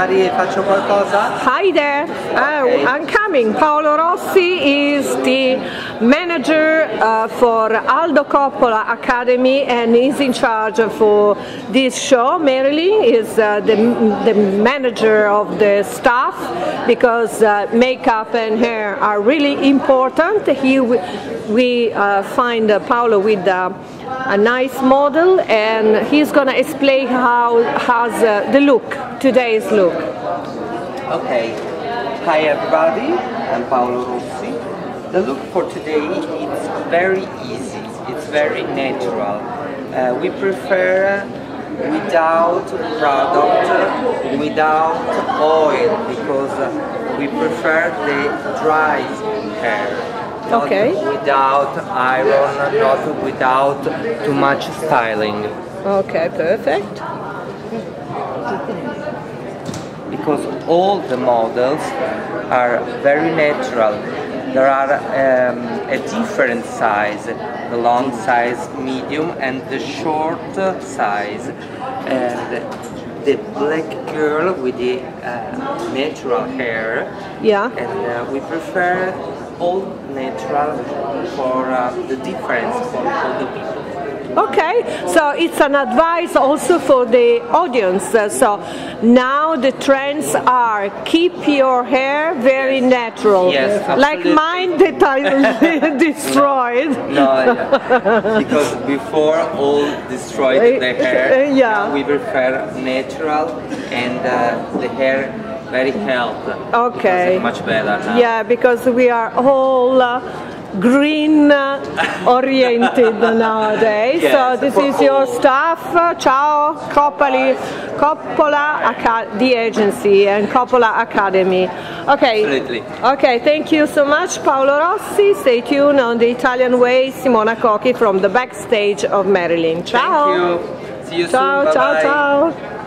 Faccio qualcosa? Hi there, Okay. I'm coming. Paolo Rossi is the manager for Aldo Coppola Academy and is in charge for this show. MIlan is the manager of the staff because makeup and hair are really important. Here we find Paolo with a nice model, and he's gonna explain how has the look, today's look. Okay. Hi everybody, I'm Paolo Rossi. The look for today is very easy, it's very natural. We prefer without product, without oil, because we prefer the dry hair. Not without iron, not without too much styling. Okay, perfect. Because all the models are very natural. There are a different size, the long size, medium, and the short size. And the black girl with the natural hair. Yeah. And we prefer all natural for the difference for all the people. Okay, so it's an advice also for the audience. So now the trends are keep your hair very natural. Yes, like mine that I destroyed. No, because before all destroyed the hair. Yeah. Now we prefer natural and the hair very healthy. Okay. It's much better now. Yeah, because we are all green oriented nowadays. Yes, so this is your staff. Ciao, Coppola, the agency, and Coppola Academy. Okay. Absolutely. Okay, thank you so much, Paolo Rossi. Stay tuned on The Italian Way. Simona Cochi from the backstage of MIlan. Ciao. Thank you. See you Ciao, soon. ciao, Bye-bye. ciao.